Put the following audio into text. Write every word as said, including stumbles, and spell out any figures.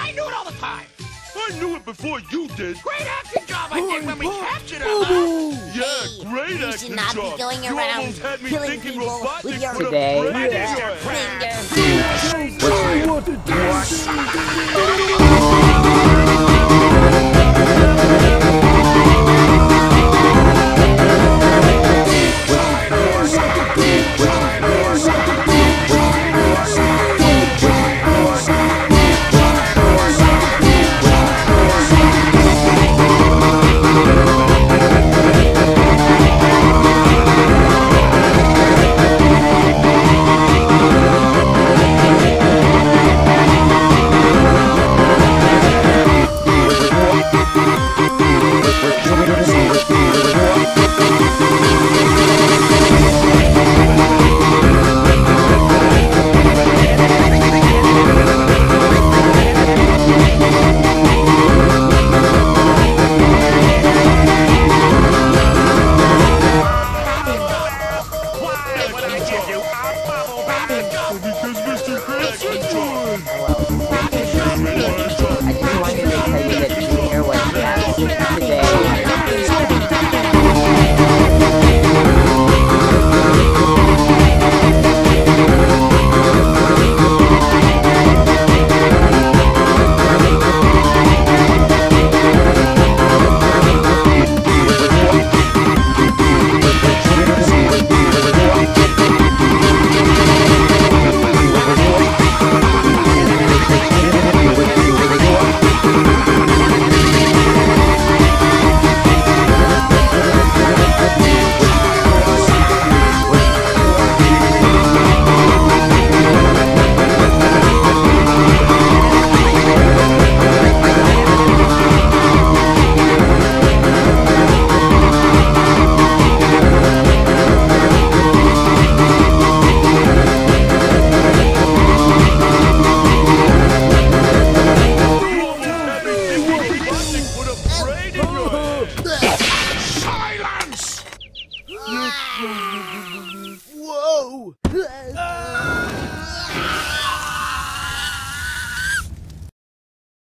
I knew it all the time. I knew it before you did. Great acting job I did when we captured him, huh? Yeah, Hey, great you acting should not job. be going You around almost had me killing thinking people Robotnik with your put a Today, brain in yeah. your head. finger. What do you want to do?